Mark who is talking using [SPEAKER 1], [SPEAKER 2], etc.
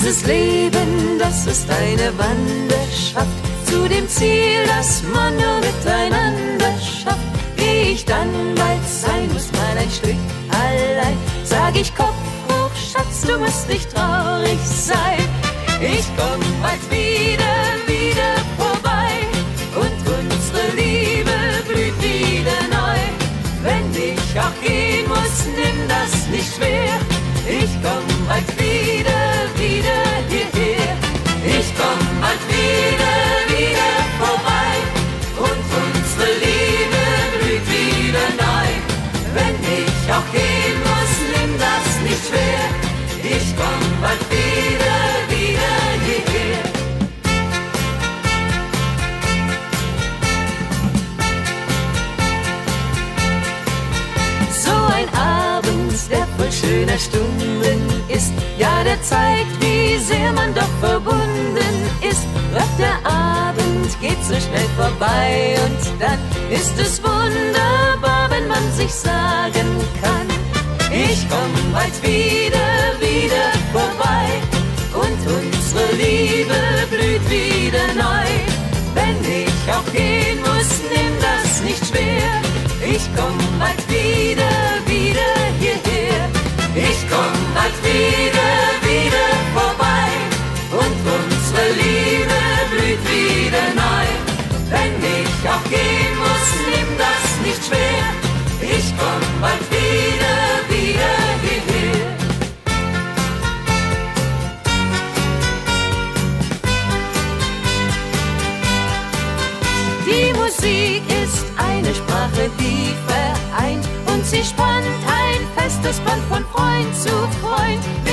[SPEAKER 1] Dieses Leben, das ist eine Wanderschaft zu dem Ziel, das man nur miteinander schafft. Geh ich dann bald sein muss, mal ein Stück allein, sag ich Kopf hoch, Schatz, du musst nicht traurig sein. Ich komm bald wieder vorbei und unsere Liebe blüht wieder neu. Wenn ich auch gehen muss, nimm das nicht schwer. Ich komm bald wieder hierher. Ich komm bald wieder vorbei und unsere Liebe blüht wieder neu. Wenn ich auch gehen muss, nimm das nicht schwer. Ich komm bald wieder hierher. So ein Abend, der voll schöner Stunden ist, ja, der zeigt, wie sehr man doch verbunden ist. Doch der Abend geht so schnell vorbei und dann ist es wunderbar, wenn man sich sagen kann, ich komm bald wieder vorbei und unsere Liebe blüht wieder neu. Wenn ich auch gehen muss, nimm das nicht schwer. Ich komm bald wieder hierher. Ich komm bald wieder vorbei und unsere Liebe blüht wieder neu. Wenn ich auch gehen muss, nimm das nicht schwer. Ich komm bald wieder hierher. Die Musik ist eine Sprache, die vereint, und sie spannt ein festes Band von Freund zu Freund.